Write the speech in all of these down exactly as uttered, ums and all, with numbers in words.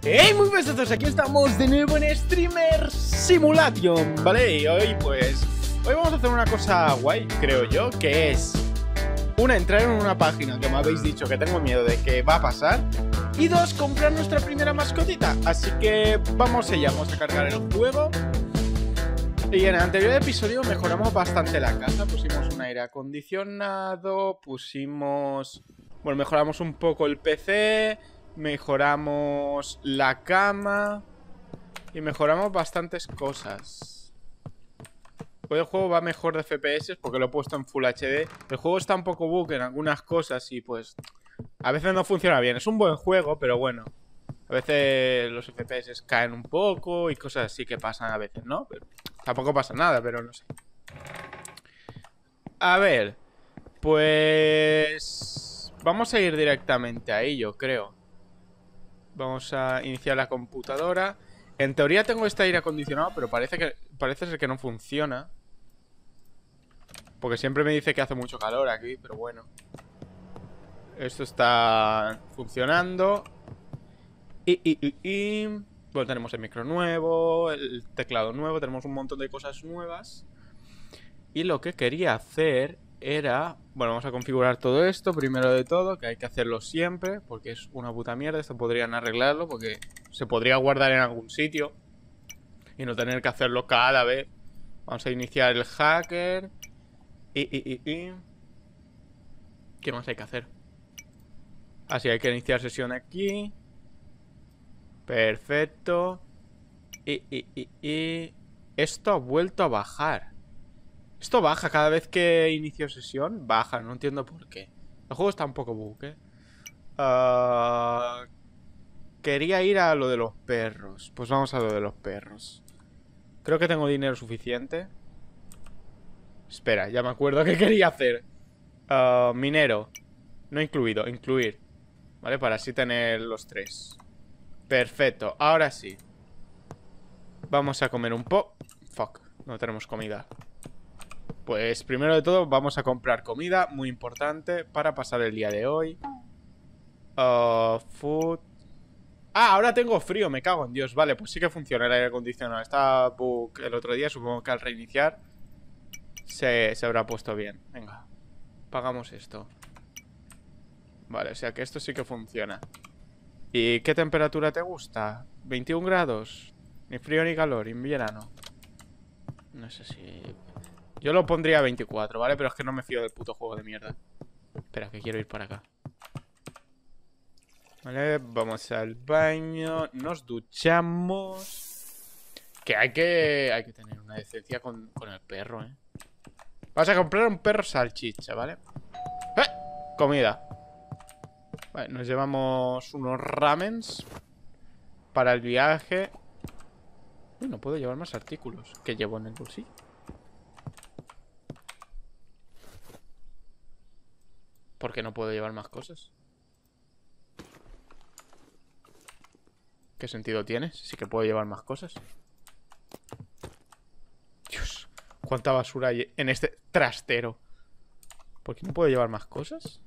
¡Hey! Muy buenas a todos, aquí estamos de nuevo en Streamer Simulation, ¿vale? Y hoy pues, hoy vamos a hacer una cosa guay, creo yo, que es una, entrar en una página que me habéis dicho que tengo miedo de que va a pasar. Y dos, comprar nuestra primera mascotita. Así que vamos allá, vamos a cargar el juego. Y en el anterior episodio mejoramos bastante la casa. Pusimos un aire acondicionado, pusimos... Bueno, mejoramos un poco el P C, mejoramos la cama y mejoramos bastantes cosas. Hoy el juego va mejor de F P S porque lo he puesto en Full H D. El juego está un poco bug en algunas cosas y pues a veces no funciona bien. Es un buen juego, pero bueno, a veces los F P S caen un poco y cosas así que pasan a veces, ¿no? Pero tampoco pasa nada, pero no sé. A ver, pues... vamos a ir directamente ahí, yo creo. Vamos a iniciar la computadora. En teoría tengo este aire acondicionado, pero parece que parece ser que no funciona. Porque siempre me dice que hace mucho calor aquí, pero bueno. Esto está funcionando. Y, y, y, y... bueno, tenemos el micro nuevo, el teclado nuevo, tenemos un montón de cosas nuevas. Y lo que quería hacer era... bueno, vamos a configurar todo esto primero de todo, que hay que hacerlo siempre, porque es una puta mierda. Esto podrían arreglarlo, porque se podría guardar en algún sitio y no tener que hacerlo cada vez. Vamos a iniciar el hacker. Y, y, y, y... ¿qué más hay que hacer? Así, hay que iniciar sesión aquí. Perfecto. Y, y, y, y... esto ha vuelto a bajar. Esto baja cada vez que inicio sesión. Baja, no entiendo por qué. El juego está un poco bug, ¿eh? Uh, quería ir a lo de los perros. Pues vamos a lo de los perros. Creo que tengo dinero suficiente. Espera, ya me acuerdo qué quería hacer. uh, Minero. No incluido, incluir. ¿Vale? Para así tener los tres. Perfecto, ahora sí. Vamos a comer un poco. Fuck, no tenemos comida. Pues primero de todo vamos a comprar comida, muy importante, para pasar el día de hoy. uh, Food. Ah, ahora tengo frío, me cago en Dios. Vale, pues sí que funciona el aire acondicionado. Estaba bug el otro día, supongo que al reiniciar se, se habrá puesto bien. Venga, pagamos esto. Vale, o sea que esto sí que funciona. ¿Y qué temperatura te gusta? ¿veintiún grados? Ni frío ni calor, invierno. No sé si... yo lo pondría a veinticuatro, ¿vale? Pero es que no me fío del puto juego de mierda. Espera, que quiero ir para acá. Vale, vamos al baño. Nos duchamos. Que hay que... hay que tener una decencia con, con el perro, ¿eh? Vamos a comprar un perro salchicha, ¿vale? ¡Eh! Comida. Vale, nos llevamos unos ramens para el viaje. Uy, no puedo llevar más artículos que llevo en el bolsillo. ¿Por qué no puedo llevar más cosas? ¿Qué sentido tiene? Sí que puedo llevar más cosas. Dios, cuánta basura hay en este trastero. ¿Por qué no puedo llevar más cosas?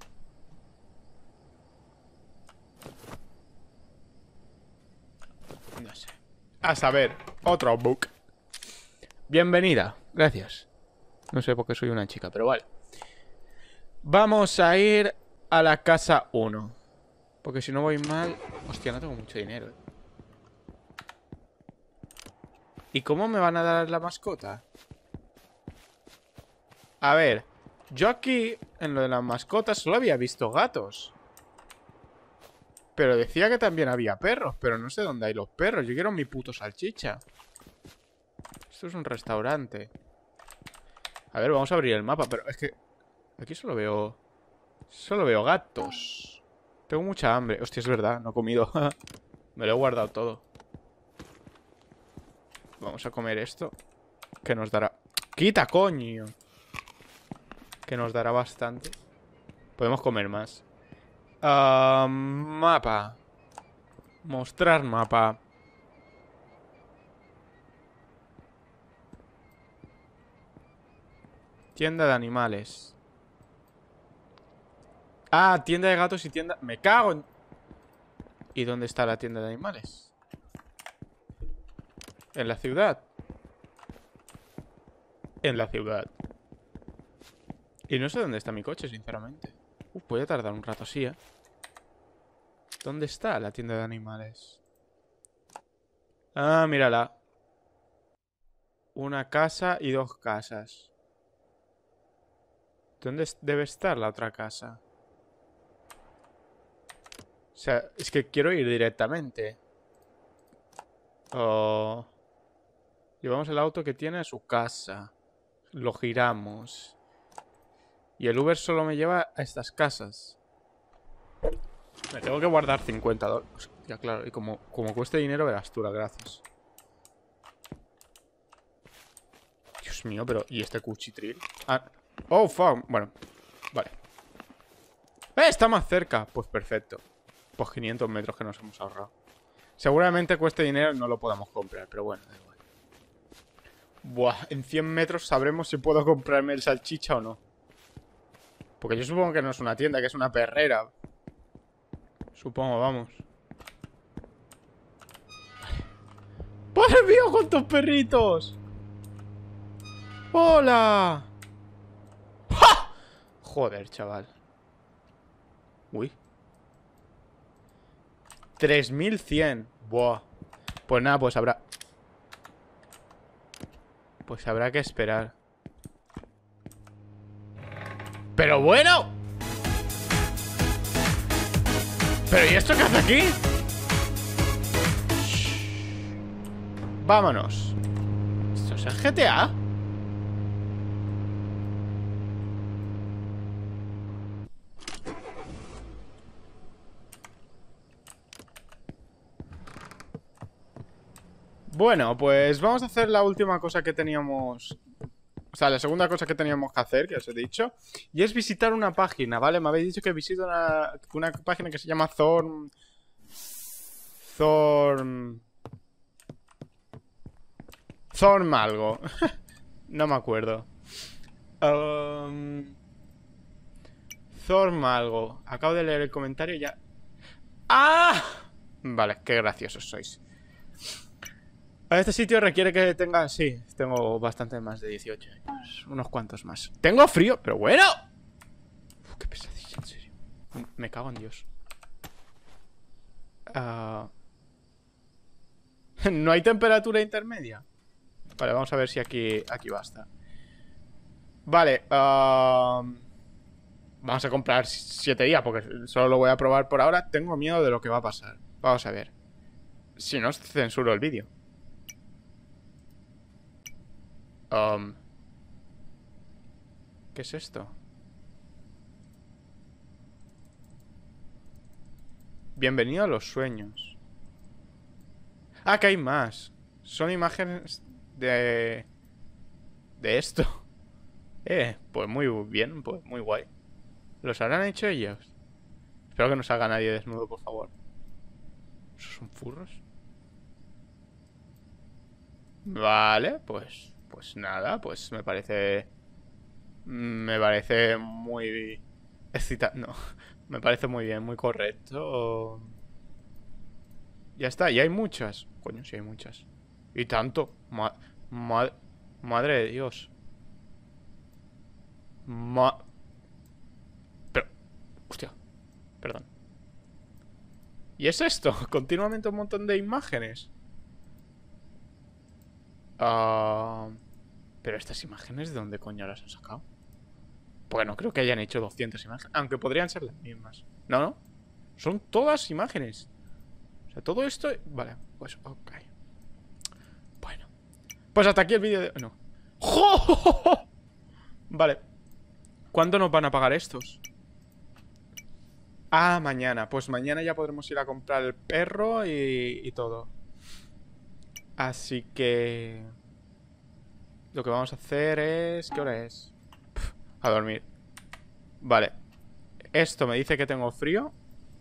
No sé. A saber, otro book. Bienvenida, gracias. No sé por qué soy una chica, pero vale. Vamos a ir a la casa uno. Porque si no voy mal... hostia, no tengo mucho dinero, ¿eh? ¿Y cómo me van a dar la mascota? A ver, yo aquí, en lo de las mascotas, solo había visto gatos. Pero decía que también había perros. Pero no sé dónde hay los perros. Yo quiero mi puto salchicha. Esto es un restaurante. A ver, vamos a abrir el mapa. Pero es que... aquí solo veo... solo veo gatos. Tengo mucha hambre. Hostia, es verdad, no he comido. Me lo he guardado todo. Vamos a comer esto. Que nos dará... ¡quita, coño! Que nos dará bastante. Podemos comer más. Uh, mapa. Mostrar mapa. Tienda de animales. Ah, tienda de gatos y tienda... me cago en... ¿Y dónde está la tienda de animales? En la ciudad. En la ciudad. Y no sé dónde está mi coche, sinceramente. Uf, voy a tardar un rato así, ¿eh? ¿Dónde está la tienda de animales? Ah, mírala. Una casa y dos casas. ¿Dónde debe estar la otra casa? O sea, es que quiero ir directamente. Oh. Llevamos el auto que tiene a su casa. Lo giramos. Y el Uber solo me lleva a estas casas. Me tengo que guardar cincuenta dólares. Ya, claro. Y como, como cueste dinero, verás tú, las gracias. Dios mío, pero... ¿Y este cuchitril? Ah. Oh, fuck. Bueno, vale. ¡Eh! Está más cerca. Pues perfecto. Pues quinientos metros que nos hemos ahorrado. Seguramente cueste dinero y no lo podamos comprar, pero bueno, da igual. Buah, en cien metros sabremos si puedo comprarme el salchicha o no. Porque yo supongo que no es una tienda, que es una perrera. Supongo, vamos. ¡Padre mío, cuántos perritos! ¡Hola! ¡Ja! Joder, chaval. Uy. tres mil cien. Buah. Pues nada, pues habrá... Pues habrá que esperar. ¡Pero bueno! ¿Pero y esto qué hace aquí? Shh. Vámonos. ¿Esto es el G T A? Bueno, pues vamos a hacer la última cosa que teníamos... O sea, la segunda cosa que teníamos que hacer, que os he dicho. Y es visitar una página, ¿vale? Me habéis dicho que visito una, una página que se llama Thorn... Thorn... Thorn algo. No me acuerdo. Um... Thorn algo. Acabo de leer el comentario y ya... ¡Ah! Vale, qué graciosos sois. Este sitio requiere que tenga... Sí, tengo bastante más de dieciocho años. Unos cuantos más. Tengo frío, pero bueno. Uf, qué pesadilla, en serio. Me cago en Dios. Uh... ¿No hay temperatura intermedia? Vale, vamos a ver si aquí, aquí basta. Vale. Uh... Vamos a comprar siete días porque solo lo voy a probar por ahora. Tengo miedo de lo que va a pasar. Vamos a ver. Si no, censuro el vídeo. Um, ¿Qué es esto? Bienvenido a los sueños. Ah, que hay más. Son imágenes de... De esto. Eh, pues muy bien, pues muy guay. ¿Los habrán hecho ellos? Espero que no salga nadie desnudo, por favor. ¿Esos son furros? Vale, pues... Pues nada, pues me parece... Me parece muy... excitante. No, me parece muy bien, muy correcto. Ya está, y hay muchas. Coño, sí hay muchas. Y tanto. Ma ma Madre de Dios. Ma... Pero... Hostia. Perdón. ¿Y es esto? Continuamente un montón de imágenes. Ah... Uh... Pero estas imágenes, ¿de dónde coño las han sacado? Porque no creo que hayan hecho doscientas imágenes. Aunque podrían ser las mismas. No, no. Son todas imágenes. O sea, todo esto... Vale, pues ok. Bueno. Pues hasta aquí el vídeo de... No. ¡Jo! Vale. ¿Cuándo nos van a pagar estos? Ah, mañana. Pues mañana ya podremos ir a comprar el perro y, y todo. Así que... Lo que vamos a hacer es... ¿Qué hora es? Pff, a dormir. Vale. Esto me dice que tengo frío.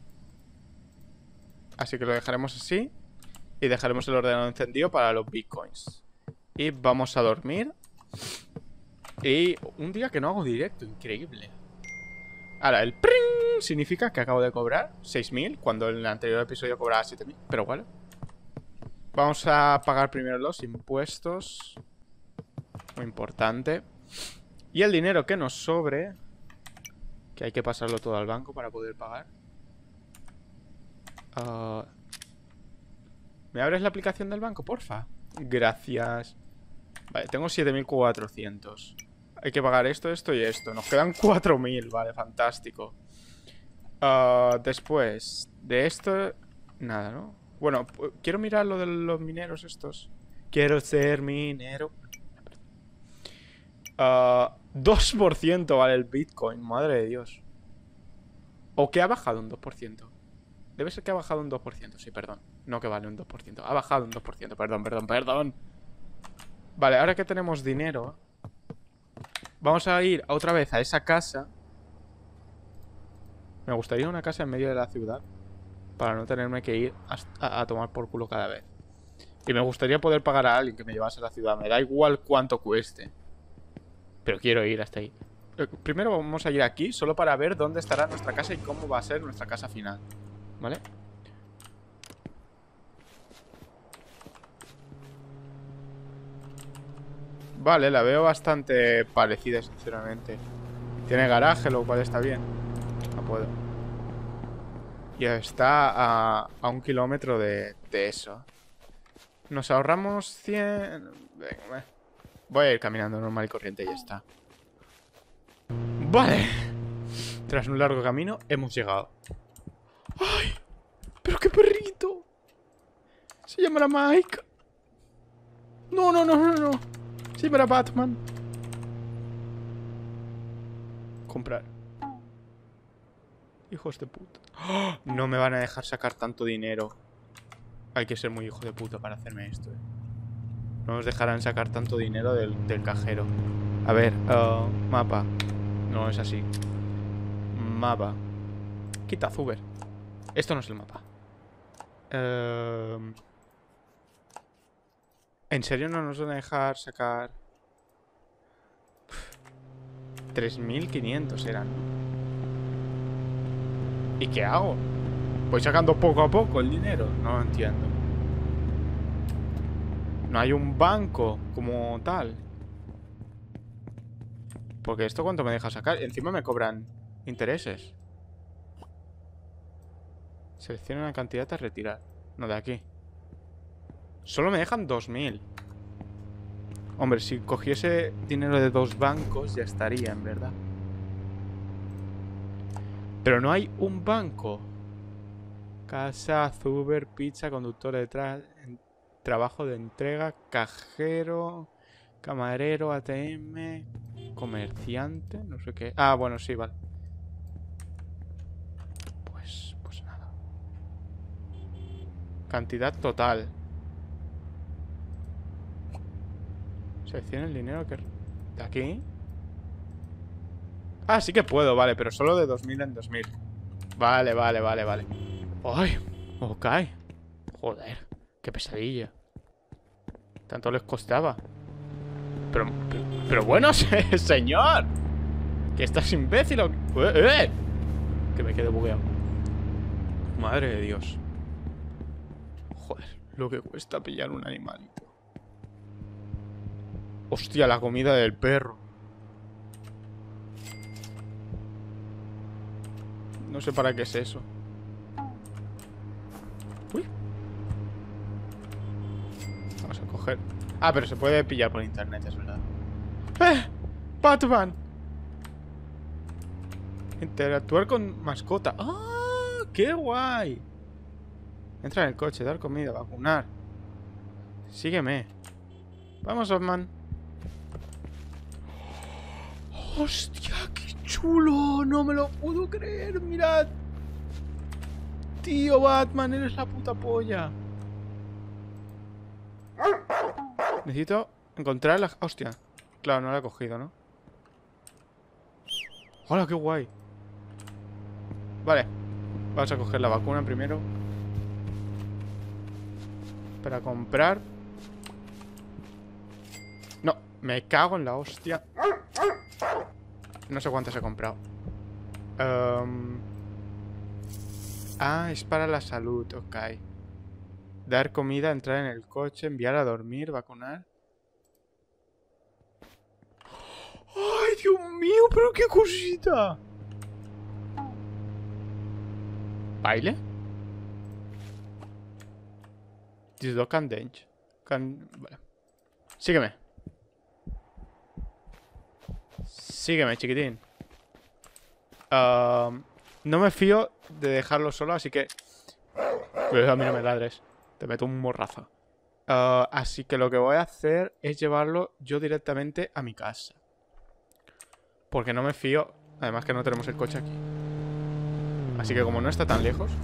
Así que lo dejaremos así. Y dejaremos el ordenador encendido para los bitcoins. Y vamos a dormir. Y un día que no hago directo, increíble. Ahora, el pring significa que acabo de cobrar seis mil, cuando en el anterior episodio cobraba siete mil. Pero bueno. Vamos a pagar primero los impuestos. Muy importante. Y el dinero que nos sobre, que hay que pasarlo todo al banco para poder pagar. Uh, ¿Me abres la aplicación del banco, porfa? Gracias. Vale, tengo siete mil cuatrocientos. Hay que pagar esto, esto y esto. Nos quedan cuatro mil, vale, fantástico. Uh, después de esto, nada, ¿no? Bueno, quiero mirar lo de los mineros estos. Quiero ser minero. Uh, dos por ciento vale el Bitcoin, madre de Dios. ¿O que ha bajado un dos por ciento? Debe ser que ha bajado un dos por ciento, sí, perdón. No que vale un dos por ciento, ha bajado un dos por ciento, perdón, perdón, perdón. Vale, ahora que tenemos dinero, vamos a ir otra vez a esa casa. Me gustaría una casa en medio de la ciudad, para no tenerme que ir a, a tomar por culo cada vez. Y me gustaría poder pagar a alguien que me llevase a la ciudad. Me da igual cuánto cueste, pero quiero ir hasta ahí. Primero vamos a ir aquí, solo para ver dónde estará nuestra casa y cómo va a ser nuestra casa final. ¿Vale? Vale, la veo bastante parecida, sinceramente. Tiene garaje, lo cual está bien. No puedo. Y está a, a un kilómetro de, de eso. Nos ahorramos cien... Venga, voy a ir caminando normal y corriente y ya está. Vale. Tras un largo camino, hemos llegado. ¡Ay! ¡Pero qué perrito! Se llamará Mike. No, no, no, no, no. Se llamará Batman. Comprar. Hijos de puta. ¡Oh! No me van a dejar sacar tanto dinero. Hay que ser muy hijo de puta para hacerme esto, eh. No nos dejarán sacar tanto dinero del, del cajero. A ver, uh, mapa. No es así. Mapa. Quita Zuber. Esto no es el mapa. Uh, ¿En serio no nos van a dejar sacar? tres mil quinientos eran. ¿Y qué hago? Voy sacando poco a poco el dinero. No lo entiendo. No hay un banco como tal. Porque esto cuánto me deja sacar. Encima me cobran intereses. Selecciona una cantidad a retirar. No, de aquí. Solo me dejan dos mil. Hombre, si cogiese dinero de dos bancos ya estaría, en verdad. Pero no hay un banco. Casa, Zuber, pizza, conductor detrás, trabajo de entrega, cajero, camarero, A T M, comerciante, no sé qué. Ah, bueno, sí, vale. Pues, pues nada. Cantidad total. Selecciona el dinero que... ¿De aquí? Ah, sí que puedo, vale, pero solo de dos mil en dos mil. Vale, vale, vale, vale. ¡Ay! Ok. Joder, qué pesadilla. Tanto les costaba. Pero, pero, pero bueno, señor. ¿Que estás imbécil o qué? ¡Eh, eh! Que me quedé bugueado. Madre de Dios. Joder, lo que cuesta pillar un animalito. Hostia, la comida del perro. No sé para qué es eso. Uy. Vamos a coger... Ah, pero se puede pillar por internet, es verdad. ¡Eh! ¡Batman! Interactuar con mascota. ¡Ah! ¡Qué guay! Entra en el coche, dar comida, vacunar. Sígueme. Vamos, Batman. ¡Hostia, qué chulo! No me lo puedo creer, mirad. Tío Batman, eres la puta polla. Necesito encontrar la... Hostia. Claro, no la he cogido, ¿no? ¡Hola, qué guay! Vale. Vamos a coger la vacuna primero. Para comprar. No, me cago en la hostia. No sé cuántas he comprado. Um... Ah, es para la salud, ok. Dar comida, entrar en el coche, enviar a dormir, vacunar. ¡Ay, Dios mío! ¡Pero qué cosita! ¿Baile? This dog can dance. Can... Vale. Sígueme. Sígueme, chiquitín. Um, no me fío de dejarlo solo, así que... A mí no me ladres. Te meto un morrazo. Uh, así que lo que voy a hacer es llevarlo yo directamente a mi casa. Porque no me fío. Además que no tenemos el coche aquí. Así que como no está tan lejos...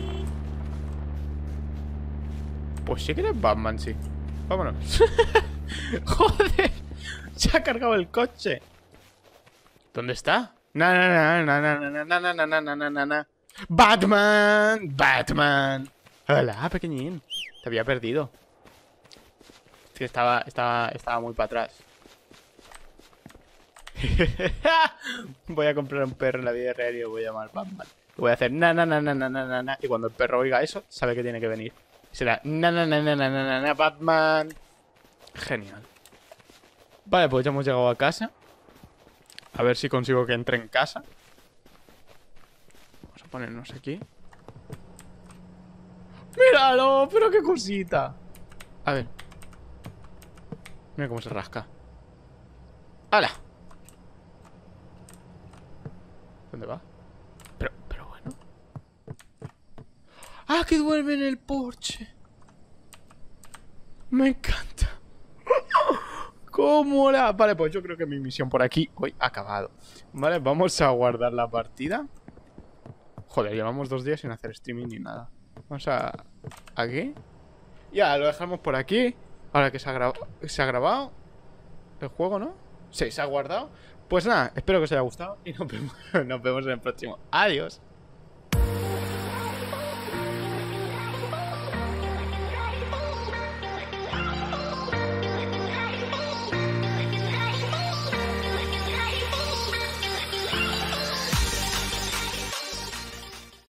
Pues sí que eres Batman, sí. Vámonos. Joder. Se ha cargado el coche. ¿Dónde está? Na na na na na na na na na na na na na. Batman. Batman. Hola, pequeñín. Te había perdido. Es que estaba, estaba, estaba muy para atrás. Voy a comprar un perro en la vida real y lo voy a llamar Batman. Voy a hacer na na na na na na na na. Y cuando el perro oiga eso, sabe que tiene que venir. Será na na na na na na na na Batman. Genial. Vale, pues ya hemos llegado a casa. A ver si consigo que entre en casa. Vamos a ponernos aquí. ¡Míralo! ¡Pero qué cosita! A ver. Mira cómo se rasca. ¡Hala! ¿Dónde va? Pero, pero bueno. ¡Ah, que duerme en el porche! Me encanta. ¿Cómo la...? Vale, pues yo creo que mi misión por aquí hoy ha acabado. Vale, vamos a guardar la partida. Joder, llevamos dos días sin hacer streaming ni nada. Vamos a... ¿Aquí? Ya, lo dejamos por aquí. Ahora que se ha, gra... se ha grabado el juego, ¿no? Sí, se ha guardado. Pues nada, espero que os haya gustado y nos vemos, nos vemos en el próximo. Adiós.